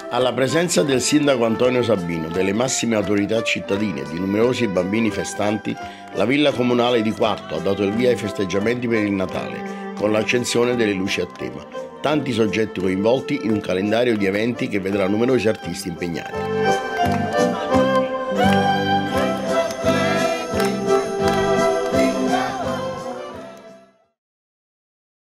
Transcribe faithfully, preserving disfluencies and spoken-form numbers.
Alla presenza del sindaco Antonio Sabino, delle massime autorità cittadine e di numerosi bambini festanti, la villa comunale di Quarto ha dato il via ai festeggiamenti per il Natale, con l'accensione delle luci a tema. Tanti soggetti coinvolti in un calendario di eventi che vedrà numerosi artisti impegnati.